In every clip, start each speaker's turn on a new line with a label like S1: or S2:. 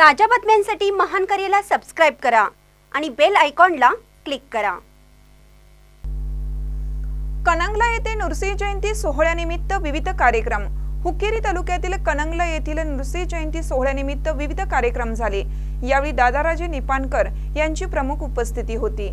S1: ताज्या बातम्यांसाठी महान करेला सबस्क्राइब करा आणि बेल आयकॉनला क्लिक करा।
S2: कणंगला येथे नृसिंह जयंती सोहळ्यानिमित्त विविध कार्यक्रम। हुक्केरी तालुक्यातील कणंगला येथील नृसिंह जयंती सोहळ्यानिमित्त विविध कार्यक्रम झाले। यावेळी दादाराजे निपाणकर यांची प्रमुख उपस्थिती होती।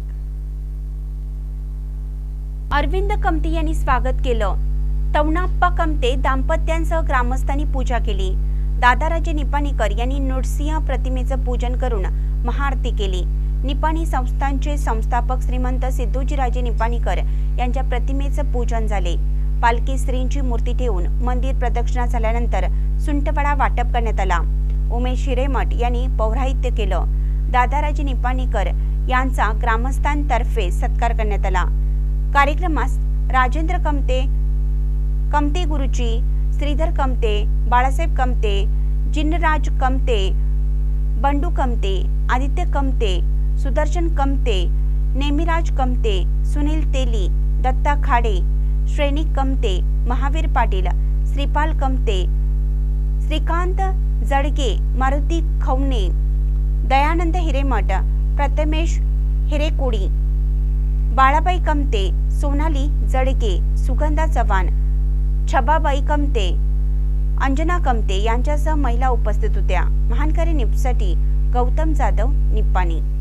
S1: अरविंद कमते यांनी स्वागत केलं। तवनाप्पा कमते दाम्पत्यांसह ग्रामस्थांनी पूजा केली। दादाराजे निपाणीकर यांनी नृसिंह प्रतिमेचं पूजन करून महाआरती केली। निपाणी संस्थानचे संस्थापक श्रीमंत सिद्धोजीराजे निपाणीकर यांच्या प्रतिमेचं पूजन झाले। पालखी श्रींची मूर्ती ठेवून मंदिर प्रदक्षिणा झाल्यानंतर सुंटवडा वाटप करण्यात आला। उमेश हिरेमठ यांनी पौराहित्य केलं। दादाराजे निपाणीकर यांचा ग्रामस्थांतर्फे सत्कार करण्यात आला। कार्यक्रमास राजेंद्र कमते, कमते गुरुजी, श्रीधर कमते, बाळासाहेब कमते, जिनराज कमते, बंडू कमते, आदित्य कमते, सुदर्शन कमते, नेमिराज कमते, सुनील तेली, दत्ता खाडे, श्रेणी कमते, महावीर पाटील, श्रीपाल कमते, श्रीकांत जडगे, मारुती खवणे, दयानंद हिरेमठ, प्रथमेश हिरेकोडी, बाळाबाई कमते, सोनाली जडगे, सुगंधा चव्हाण, छबाबाई कमते, अंजना कमते यांच्यासह महिला उपस्थित होत्या। महानकरी न्यूजसाठी गौतम जाधव, निपाणी।